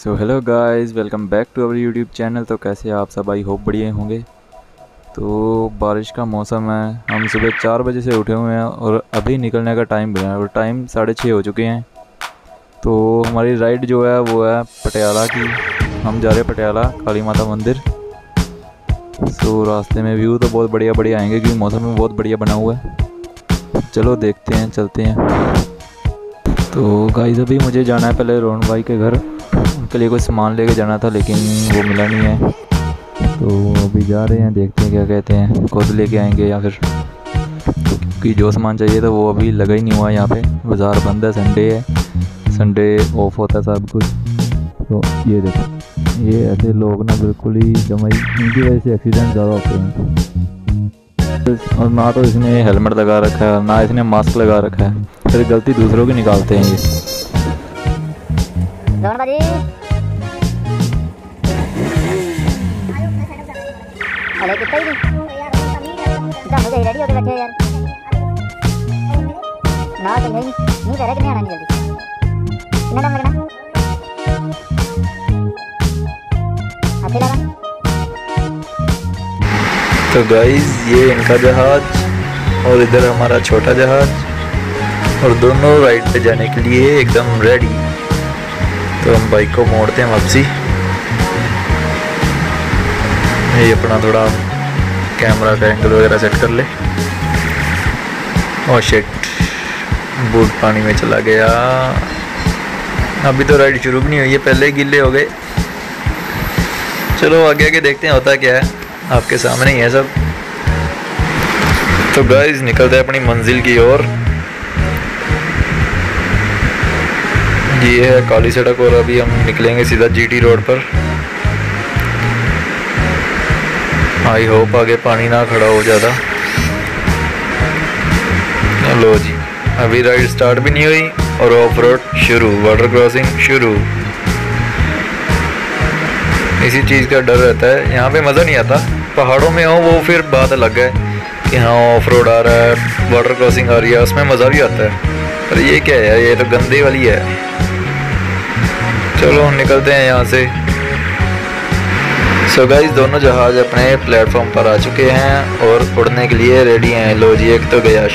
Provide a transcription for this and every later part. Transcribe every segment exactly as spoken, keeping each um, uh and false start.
So hello guys, welcome back to our YouTube channel. तो कैसे आप सब, आई होप बढ़िया होंगे। तो बारिश का मौसम है, हम सुबह चार बजे से उठे हुए हैं और अभी निकलने का टाइम भी है और टाइम साढ़े छः हो चुके हैं। तो हमारी राइड जो है वो है पटियाला की। हम जा रहे हैं पटियाला काली माता मंदिर। सो रास्ते में व्यू तो बहुत बढ़िया बढ़िया आएंगे क्योंकि मौसम में बहुत बढ़िया बना हुआ है। चलो देखते हैं, चलते हैं। तो गाइस अभी मुझे जाना है पहले रोहन भाई के घर, उनके लिए कुछ सामान लेके जाना था लेकिन वो मिला नहीं है। तो अभी जा रहे हैं, देखते हैं क्या कहते हैं, खुद लेके आएंगे या फिर, तो क्योंकि जो सामान चाहिए था वो अभी लगा ही नहीं हुआ। यहाँ पे बाज़ार बंद है, संडे है, संडे ऑफ होता है सब कुछ। तो ये देखो, ये ऐसे लोग ना बिल्कुल ही जमाई, इनकी वजह से एक्सीडेंट ज़्यादा होते हैं। और ना तो इसने हेलमेट लगा रखा है ना इसने मास्क लगा रखा है, फिर गलती दूसरों की निकालते हैं ये। रोहन भाजी, अरे कितना ही नहीं इतना मुझे रेडी होके बैठे यार। ना तो नहीं नहीं करे कितने आना नहीं जल्दी कितना टाइम लगना अच्छे लगा। तो गाइस ये इनका जहाज और इधर हमारा छोटा जहाज और दोनों राइड पे जाने के लिए एकदम रेडी। तो हम बाइक को मोड़ते हैं वापसी। ये अपना थोड़ा कैमरा का एंगल वगैरह सेट कर ले। और शिट, बूट पानी में चला गया। अभी तो राइड शुरू भी नहीं हुई है, पहले ही गिल्ले हो गए। चलो आगे आगे देखते हैं होता क्या है, आपके सामने ही है सब। तो गाइस निकलते हैं अपनी मंजिल की ओर। ये है काली सड़क और अभी हम निकलेंगे सीधा जीटी रोड पर। आई होप आगे पानी ना खड़ा हो जाता। लो जी, अभी राइड स्टार्ट भी नहीं हुई और ऑफ रोड शुरू, वाटर क्रॉसिंग शुरू। इसी चीज़ का डर रहता है, यहाँ पे मज़ा नहीं आता। पहाड़ों में हो वो फिर बात अलग है कि हाँ ऑफ रोड आ रहा है, वाटर क्रॉसिंग आ रही है, उसमें मज़ा भी आता है। पर ये क्या है, ये तो गंदे वाली है। चलो निकलते हैं यहाँ से। सो गाइस दोनों जहाज अपने प्लेटफॉर्म पर आ चुके हैं और उड़ने के लिए रेडी हैं। लो जी, एक तो गया।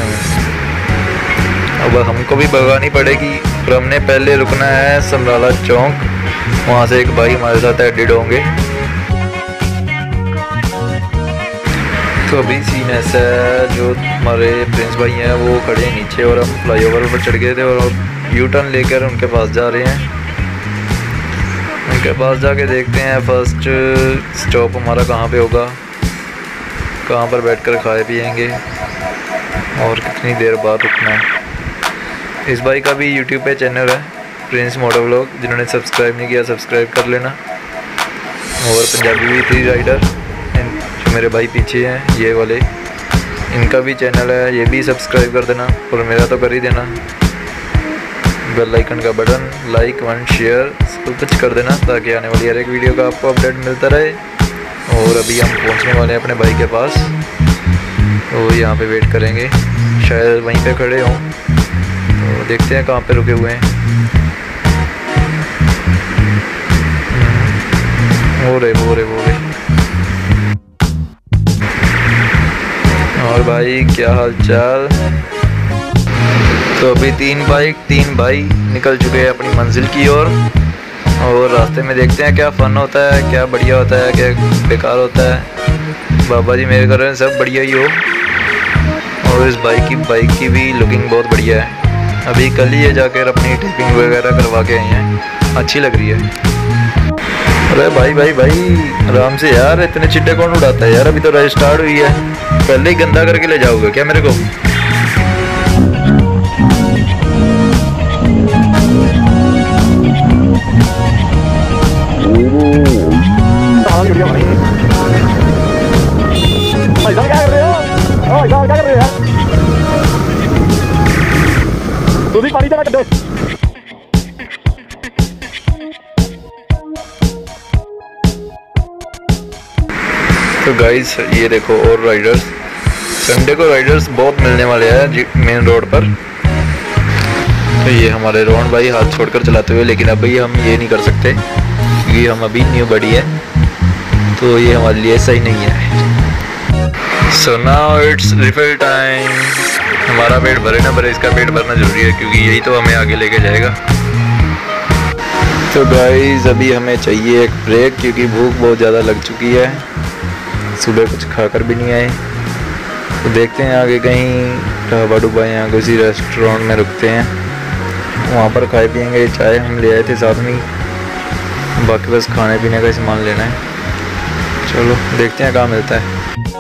अब हमको भी भगानी पड़ेगी और हमने पहले रुकना है समराला चौक। वहाँ से एक भाई हमारे साथ एडिड होंगे। तो अभी सीन ऐसा है, जो हमारे प्रिंस भाई हैं वो खड़े हैं नीचे और हम फ्लाईओवर पर चढ़ गए थे और यू टर्न लेकर उनके पास जा रहे हैं। उनके पास जाके देखते हैं फर्स्ट स्टॉप हमारा कहाँ पे होगा, कहाँ पर बैठकर खाए पिएंगे और कितनी देर बाद रुकना है। इस भाई का भी यूट्यूब पे चैनल है प्रिंस मोटो व्लॉग, जिन्होंने सब्सक्राइब नहीं किया सब्सक्राइब कर लेना। और पंजाबी भी थ्री राइडर जो मेरे भाई पीछे हैं ये वाले, इनका भी चैनल है, ये भी सब्सक्राइब कर देना और मेरा तो कर ही देना। बेल आइकन का बटन, लाइक वन शेयर सब कुछ कर देना ताकि आने वाली हर एक वीडियो का आपको अपडेट मिलता रहे। और अभी हम पहुंचने वाले हैं अपने भाई के पास, तो यहाँ पे वेट करेंगे, शायद वहीं पे खड़े हों। तो देखते हैं कहाँ पे रुके हुए हैं। हो रहे वो रहे वो रहे और भाई क्या हाल चाल। तो अभी तीन बाइक तीन भाई निकल चुके हैं अपनी मंजिल की ओर और, और रास्ते में देखते हैं क्या फ़न होता है, क्या बढ़िया होता है, क्या बेकार होता है। बाबा जी मेरे घर में सब बढ़िया ही हो। और इस बाइक की बाइक की भी लुकिंग बहुत बढ़िया है। अभी कल ही ये जाकर अपनी टिपिंग वगैरह करवा के आई हैं, अच्छी लग रही है। अरे भाई भाई भाई आराम से यार, इतने चिट्टे कौन उड़ाता है यार, अभी तो राइड स्टार्ट हुई है, पहले ही गंदा करके ले जाओगे क्या मेरे को। क्या कर रहे हो? ओ क्या कर रहे हो यार, तू भी पानी चला कर दे। तो गाइस ये देखो और राइडर्स, संडे को राइडर्स बहुत मिलने वाले हैं मेन रोड पर। तो ये हमारे रोहन भाई हाथ छोड़कर चलाते हुए, लेकिन अभी हम ये नहीं कर सकते क्योंकि हम अभी न्यू बॉडी है, तो ये हमारे लिए सही नहीं है। So now it's refill time. हमारा पेट भरे ना भरे, इसका पेट भरना जरूरी है क्योंकि यही तो हमें आगे लेके जाएगा। तो गाइस अभी हमें चाहिए एक ब्रेक क्योंकि भूख बहुत ज़्यादा लग चुकी है, सुबह कुछ खाकर भी नहीं आए। तो देखते हैं आगे कहीं ढाबा डुबा या किसी रेस्टोरेंट में रुकते हैं, वहाँ पर खाए पियेंगे। चाय हम ले आए थे साथ में, बाकी बस खाने पीने का सामान लेना है। चलो देखते हैं कहाँ मिलता है।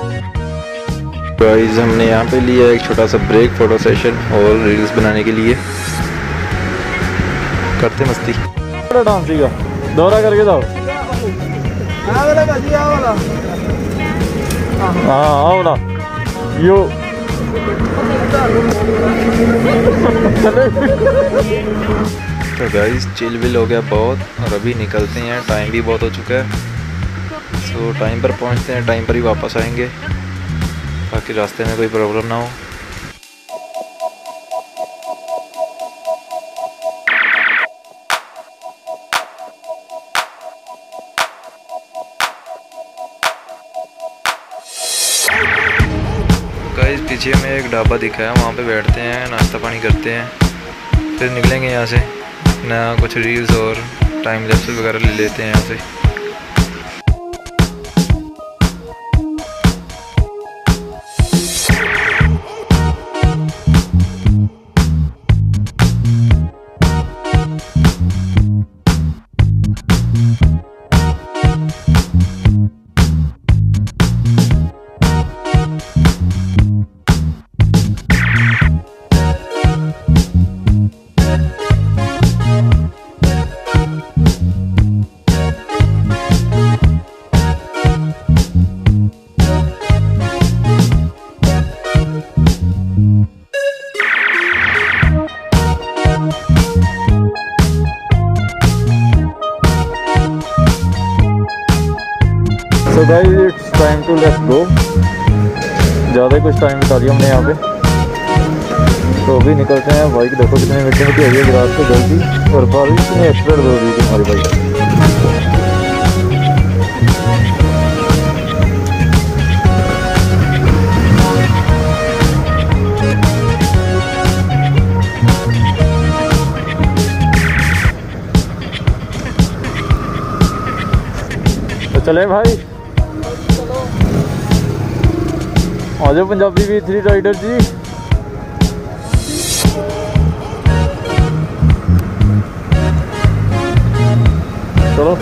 गाइस हमने यहाँ पे लिया एक छोटा सा ब्रेक फोटो सेशन और रील्स बनाने के लिए। करते मस्ती। डांस का दौरा करके जाओ। हाँ आओ ना यो तो गाइस चिल विल हो गया बहुत और अभी निकलते हैं, टाइम भी बहुत हो चुका है। सो टाइम पर पहुंचते हैं, टाइम पर ही वापस आएंगे ताकि रास्ते में कोई प्रॉब्लम ना हो। गाइस पीछे में एक ढाबा दिखा है, वहाँ पे बैठते हैं, नाश्ता पानी करते हैं, फिर निकलेंगे यहाँ से। ना कुछ रील्स और टाइम लैप्स वगैरह ले लेते हैं यहाँ से। So guys it's time to let's go. ज़्यादा कुछ टाइम बिता लिया हमने यहाँ पे, तो अभी निकलते हैं। बाइक देखो कितनी मिट्टी मिट्टी हो रही है रात को जल्दी, और बारिश इतनी एक्सप्रेस हो रही थी हमारी बाइक। तो चले भाई, आ जाओ पंजाबी भी थ्री राइडर जी। चलो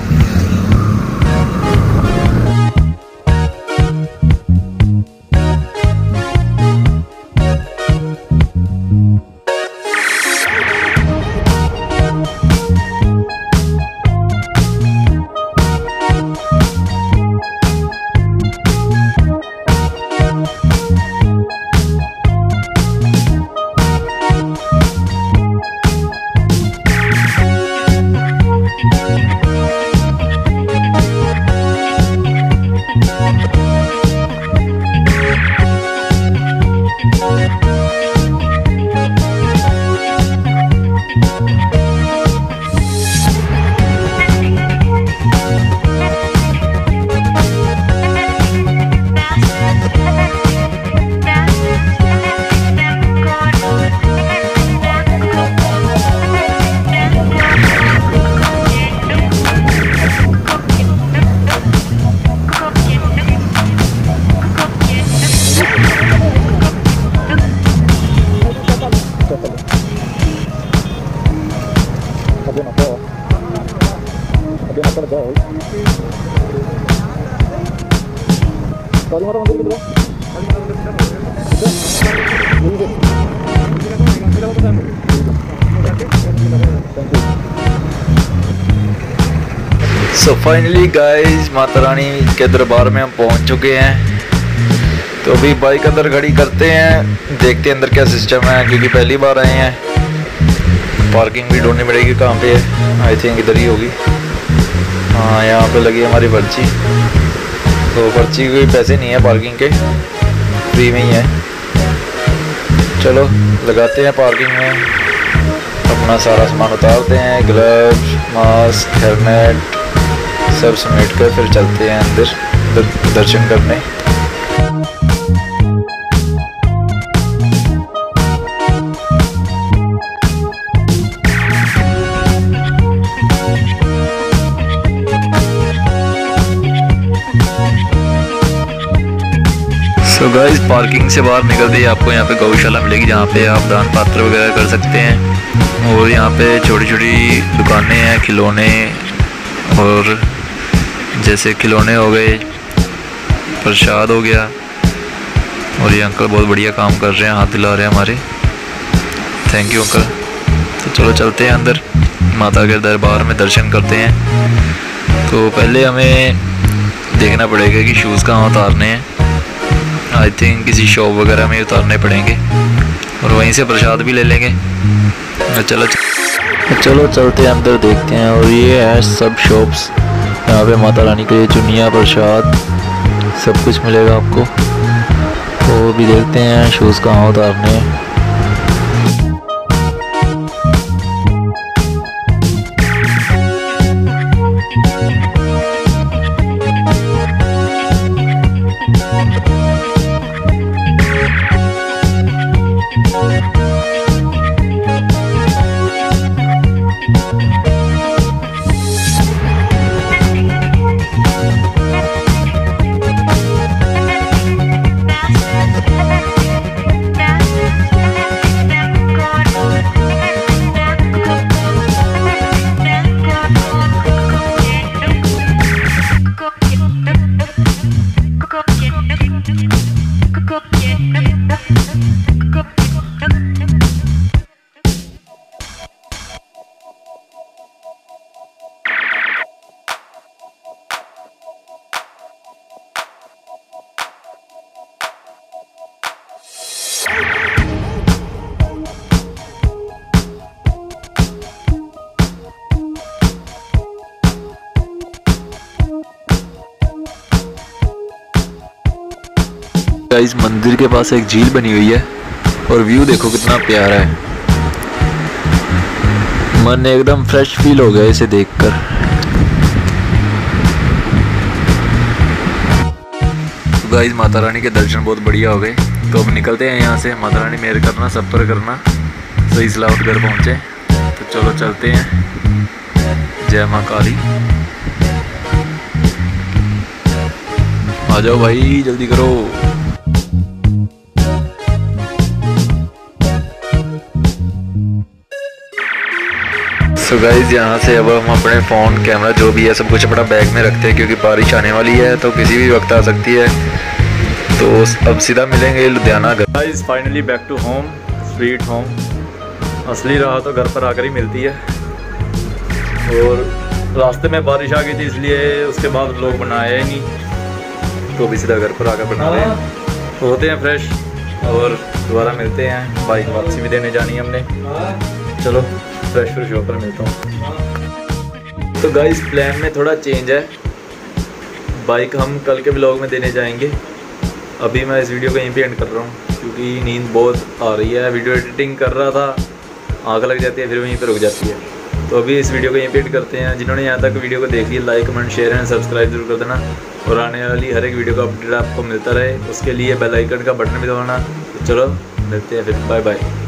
so finally guys Mata Rani के दरबार में हम पहुंच चुके हैं। तो अभी बाइक अंदर खड़ी करते हैं, देखते हैं अंदर क्या सिस्टम है क्योंकि पहली बार आए हैं। पार्किंग भी ढूंढनी पड़ेगी, कहाँ पे है, आई थिंक इधर ही होगी। हाँ यहाँ पे लगी हमारी पर्ची, तो पर्ची कोई पैसे नहीं है पार्किंग के, फ्री में ही है। चलो लगाते हैं पार्किंग में। अपना सारा सामान उतारते हैं, ग्लव्स, मास्क, हेलमेट सब समेट कर फिर चलते हैं अंदर दर्शन करने। तो गाइस पार्किंग से बाहर निकलते ही आपको यहाँ पे गौशाला मिलेगी, जहाँ पे आप दान पात्र वगैरह कर सकते हैं। और यहाँ पे छोटी छोटी दुकानें हैं, खिलौने, और जैसे खिलौने हो गए, प्रसाद हो गया। और ये अंकल बहुत बढ़िया काम कर रहे हैं, हाथ दिला रहे हैं हमारे, थैंक यू अंकल। तो चलो चलते हैं अंदर, माता के दरबार में दर्शन करते हैं। तो पहले हमें देखना पड़ेगा कि शूज़ कहाँ उतारने हैं। आई थिंक किसी शॉप वगैरह में उतारने पड़ेंगे और वहीं से प्रसाद भी ले लेंगे। चलो चलो चलते हैं अंदर, देखते हैं। और ये है सब शॉप्स, यहाँ पे माता रानी के चुनिया, प्रसाद सब कुछ मिलेगा आपको। तो भी देखते हैं शूज़ कहाँ उतारने हैं। गाइस मंदिर के पास एक झील बनी हुई है और व्यू देखो कितना प्यारा है, मन एकदम फ्रेश फील हो गया इसे देखकर। तो गाइस माता रानी के दर्शन बहुत बढ़िया हो गए, तो अब निकलते हैं यहाँ से। माता रानी मेहर करना, सब पर करना, सही सलामत घर पहुँचे। तो चलो चलते हैं। जय माँ काली, आ जाओ भाई जल्दी करो। सो गाइज यहाँ से अब हम अपने फ़ोन, कैमरा जो भी है सब कुछ अपना बैग में रखते हैं, क्योंकि बारिश आने वाली है तो किसी भी वक्त आ सकती है। तो अब सीधा मिलेंगे Ludhiana. Guys finally back to home, sweet home. असली राह तो घर पर आकर ही मिलती है। और रास्ते में बारिश आ गई थी, इसलिए उसके बाद लोग बनाए ही नहीं, तो भी सीधा घर पर आकर बना रहे हैं। तो होते हैं फ्रेश और दोबारा मिलते हैं। बाइक वापसी भी देने जानी है हमने। चलो फ्रेश फ्रेश होकर मिलता हूँ। तो गाइस प्लान में थोड़ा चेंज है, बाइक हम कल के व्लॉग में देने जाएंगे। अभी मैं इस वीडियो को यहीं पे एंड कर रहा हूँ, क्योंकि नींद बहुत आ रही है। वीडियो एडिटिंग कर रहा था, आँख लग जाती है, फिर वहीं पे रुक जाती है। तो अभी इस वीडियो को यहीं पे एंड करते हैं। जिन्होंने यहाँ तक वीडियो को देख लिया, like comment share and subscribe जरूर कर देना। और आने वाली हर एक वीडियो का अपडेट आपको मिलता रहे, उसके लिए बेल आइकन का बटन भी दबाना। तो चलो मिलते हैं फिर, बाय बाय।